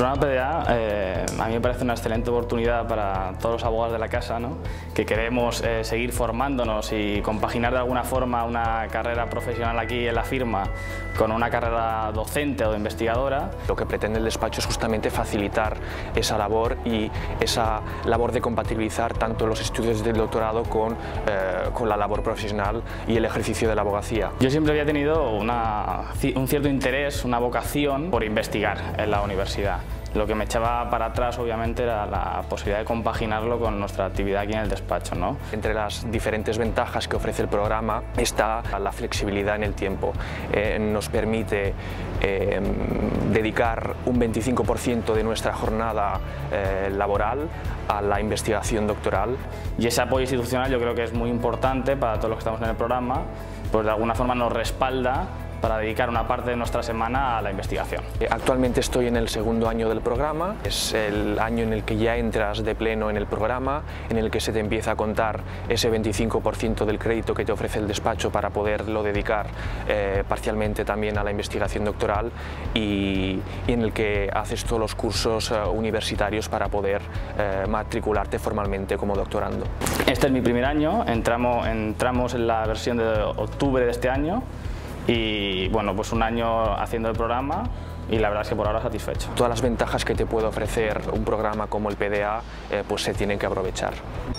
programa PDA a mí me parece una excelente oportunidad para todos los abogados de la casa, ¿no?, que queremos seguir formándonos y compaginar de alguna forma una carrera profesional aquí en la firma con una carrera docente o de investigadora. Lo que pretende el despacho es justamente facilitar esa labor y esa labor de compatibilizar tanto los estudios del doctorado con la labor profesional y el ejercicio de la abogacía. Yo siempre había tenido un cierto interés, una vocación por investigar en la universidad. Lo que me echaba para atrás, obviamente, era la posibilidad de compaginarlo con nuestra actividad aquí en el despacho, ¿no? Entre las diferentes ventajas que ofrece el programa está la flexibilidad en el tiempo. Nos permite dedicar un 25% de nuestra jornada laboral a la investigación doctoral. Y ese apoyo institucional yo creo que es muy importante para todos los que estamos en el programa, pues de alguna forma nos respalda para dedicar una parte de nuestra semana a la investigación. Actualmente estoy en el segundo año del programa, es el año en el que ya entras de pleno en el programa, en el que se te empieza a contar ese 25% del crédito que te ofrece el despacho para poderlo dedicar parcialmente también a la investigación doctoral y en el que haces todos los cursos universitarios para poder matricularte formalmente como doctorando. Este es mi primer año, entramos en la versión de octubre de este año. Y bueno, pues un año haciendo el programa y la verdad es que por ahora satisfecho. Todas las ventajas que te puede ofrecer un programa como el PDA pues se tienen que aprovechar.